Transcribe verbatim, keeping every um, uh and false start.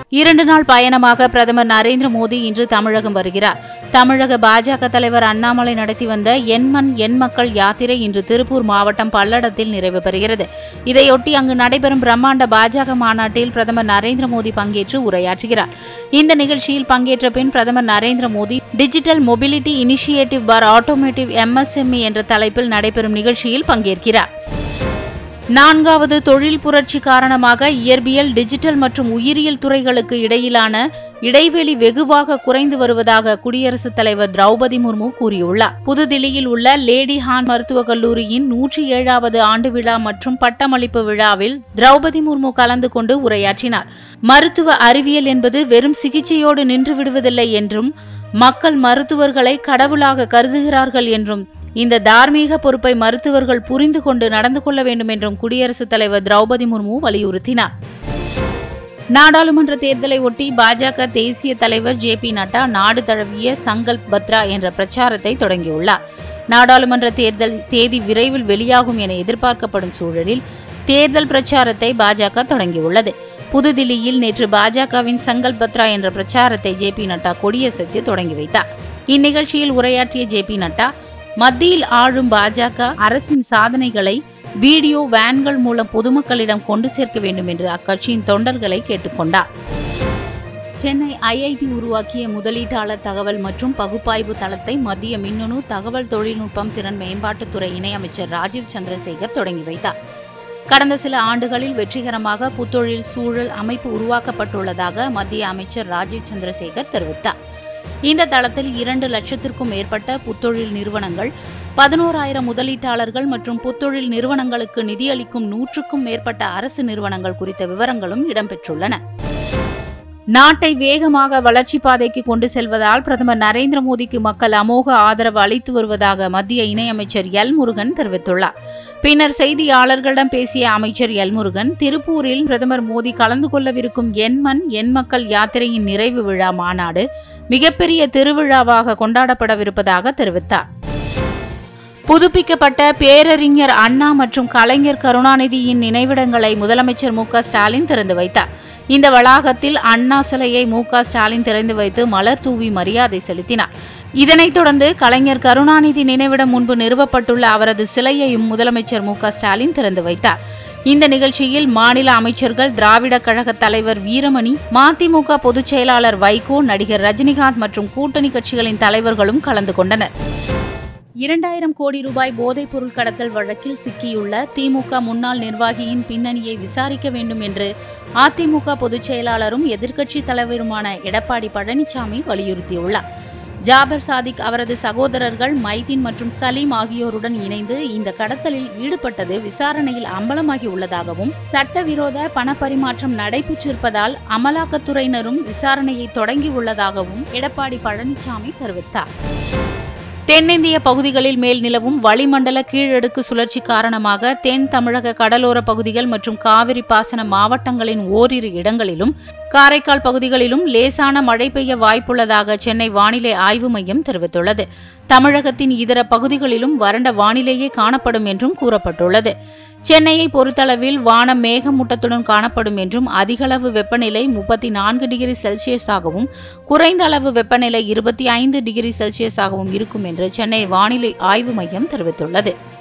இரண்டு நாள் பயணமாக பிரதமர் நரேந்திர மோடி இன்று தமிழகம் வருகிறார். தமிழக பாஜக தலைவர் அண்ணாமலை நடத்தி வந்த என் மண் என் மக்கள் யாத்திரை இன்று திருப்பூர் மாவட்டம் பல்லடத்தில் நிறைவு பெறுகிறது. இதையொட்டி அங்கு நடைபெறும் பிரம்மாண்ட பாஜக மாநாட்டில் பிரதமர் நரேந்திர மோடி பங்கேற்று உரையாற்றுகிறார். இந்த நிகழ்ச்சியில் பங்கேற்ற பின் பிரதமர் Narendra Modi digital mobility initiative for automotive MSME என்ற தலைப்பில் நடைபெறும் நிகழ்ச்சியில் பங்கேற்கிறார். நான்காவது தொழில் புரட்சி காரணமாக இயற்பியல், டிஜிட்டல் மற்றும் உயிரியல் துறைகளுக்கு இடையிலான இடைவெளி வெகுவாக குறைந்து வருவதாக குடியரசுத் தலைவர் திரௌபதி முர்மு கூறியுள்ளார். புதுதில்லியில் உள்ள லேடி ஹான் மருத்துவக் கல்லூரியின் நூற்றி ஏழாவது ஆண்டு விழா மற்றும் பட்டமளிப்பு விழாவில் திரௌபதி முர்மு கலந்து கொண்டு உரையாற்றினார். மருத்துவ அறிவியல் என்பது வெறும் சிகிச்சையோடு நின்று விடுவதில்லை என்றும், மக்கள் மருத்துவர்களை கடவுளாக கருதுகிறார்கள் என்றும், இந்த தார்மீக பொறுப்பை மருத்துவர்கள் புரிந்து கொண்டு நடந்து கொள்ள வேண்டும் என்றும் குடியரசுத் தலைவர் திரௌபதி முர்மு வலியுறுத்தினார். நாடாளுமன்ற தேர்தலை ஒட்டி பாஜக தேசிய தலைவர் ஜே பி நட்டா நாடு தழுவிய சங்கல்ப் பத்ரா என்ற பிரச்சாரத்தை தொடங்கியுள்ளார். நாடாளுமன்ற தேர்தல் தேதி விரைவில் வெளியாகும் என எதிர்பார்க்கப்படும் சூழலில் தேர்தல் பிரச்சாரத்தை பாஜக தொடங்கியுள்ளது. புதுதில்லியில் நேற்று பாஜகவின் சங்கல்ப் பத்ரா என்ற பிரச்சாரத்தை ஜே பி நட்டா கொடியசைத்து தொடங்கி வைத்தார். இந்நிகழ்ச்சியில் உரையாற்றிய ஜே பி நட்டா, மத்தியில் ஆளும் பாஜக அரசின் சாதனைகளை வீடியோ வேன்கள் மூலம் பொதுமக்களிடம் கொண்டு சேர்க்க வேண்டும் என்று அக்கட்சியின் தொண்டர்களை கேட்டுக்கொண்டார். சென்னை ஐ ஐ டி உருவாக்கிய முதலீட்டாளர் தகவல் மற்றும் பகுப்பாய்வு தளத்தை மத்திய மின்னணு தகவல் தொழில்நுட்பம் திறன் மேம்பாட்டுத்துறை இணையமைச்சர் ராஜீவ் சந்திரசேகர் தொடங்கி வைத்தார். கடந்த சில ஆண்டுகளில் வெற்றிகரமாக புத்தொழில் சூழல் அமைப்பு உருவாக்கப்பட்டுள்ளதாக மத்திய அமைச்சர் ராஜீவ் சந்திரசேகர் தெரிவித்தார். இந்த தளத்தில் இரண்டு லட்சத்திற்கும் மேற்பட்ட புத்தொழில் நிறுவனங்கள், பதினோராயிரம் முதலீட்டாளர்கள் மற்றும் புத்தொழில் நிறுவனங்களுக்கு நிதியளிக்கும் நூற்றுக்கும் மேற்பட்ட அரசு நிறுவனங்கள் குறித்த விவரங்களும் இடம்பெற்றுள்ளன. நாட்டை வேகமாக வளர்ச்சி பாதைக்கு கொண்டு செல்வதால் பிரதமர் நரேந்திர மோடிக்கு மக்கள் அமோக ஆதரவு அளித்து வருவதாக மத்திய இணையமைச்சர் எல் முருகன் தெரிவித்துள்ளார். பின்னர் செய்தியாளர்களிடம் பேசிய அமைச்சர் எல் முருகன், திருப்பூரில் பிரதமர் மோடி கலந்து கொள்ளவிருக்கும் என் மண் என் மக்கள் யாத்திரையின் நிறைவு விழா மாநாடு மிகப்பெரிய திருவிழாவாக கொண்டாடப்படவிருப்பதாக தெரிவித்தார். புதுப்பிக்கப்பட்ட பேரறிஞர் அண்ணா மற்றும் கலைஞர் கருணாநிதியின் நினைவிடங்களை முதலமைச்சர் மு க ஸ்டாலின் திறந்து வைத்தார். இந்த வளாகத்தில் அண்ணா சிலையை மு க ஸ்டாலின் திறந்து வைத்து மலர் தூவி மரியாதை செலுத்தினார். இதனைத் தொடர்ந்து கலைஞர் கருணாநிதி நினைவிடம் முன்பு நிறுவப்பட்டுள்ள அவரது சிலையையும் முதலமைச்சர் மு க ஸ்டாலின் திறந்து வைத்தார். இந்த நிகழ்ச்சியில் மாநில அமைச்சர்கள், திராவிட கழக தலைவர் வீரமணி, மதிமுக பொதுச் செயலாளர் வைகோ, நடிகர் ரஜினிகாந்த் மற்றும் கூட்டணி கட்சிகளின் தலைவர்களும் கலந்து கொண்டனர். இரண்டாயிரம் கோடி ரூபாய் போதைப் பொருள் கடத்தல் வழக்கில் சிக்கியுள்ள திமுக முன்னாள் நிர்வாகியின் பின்னணியை விசாரிக்க வேண்டும் என்று அதிமுக பொதுச் செயலாளரும் எதிர்க்கட்சித் தலைவருமான எடப்பாடி பழனிசாமி வலியுறுத்தியுள்ளார். ஜாபர் சாதிக், அவரது சகோதரர்கள் மைதீன் மற்றும் சலீம் ஆகியோருடன் இணைந்து இந்த கடத்தலில் ஈடுபட்டது விசாரணையில் அம்பலமாகி உள்ளதாகவும், சட்டவிரோத பணப்பரிமாற்றம் நடைபெற்றிருப்பதால் அமலாக்கத்துறையினரும் விசாரணையை தொடங்கியுள்ளதாகவும் எடப்பாடி பழனிசாமி தெரிவித்தார். தென்னிந்திய பகுதிகளில் மேல் நிலவும் வளிமண்டல கீழடுக்கு சுழற்சி காரணமாக தென் தமிழக கடலோர பகுதிகள் மற்றும் காவிரி பாசன மாவட்டங்களின் ஓரிரு இடங்களிலும், காரைக்கால் பகுதிகளிலும் லேசான மழை பெய்ய வாய்ப்புள்ளதாக சென்னை வானிலை ஆய்வு மையம் தெரிவித்துள்ளது. தமிழகத்தின் இதர பகுதிகளிலும் வறண்ட வானிலையே காணப்படும் என்றும் கூறப்பட்டுள்ளது. சென்னையை பொறுத்தளவில் வானம் மேகமூட்டத்துடன் காணப்படும் என்றும், அதிகளவு வெப்பநிலை முப்பத்தி நான்கு டிகிரி செல்சியஸாகவும் குறைந்த அளவு வெப்பநிலை இருபத்தி ஐந்து டிகிரி செல்சியஸாகவும் இருக்கும் என்று சென்னை வானிலை ஆய்வு மையம் தெரிவித்துள்ளது.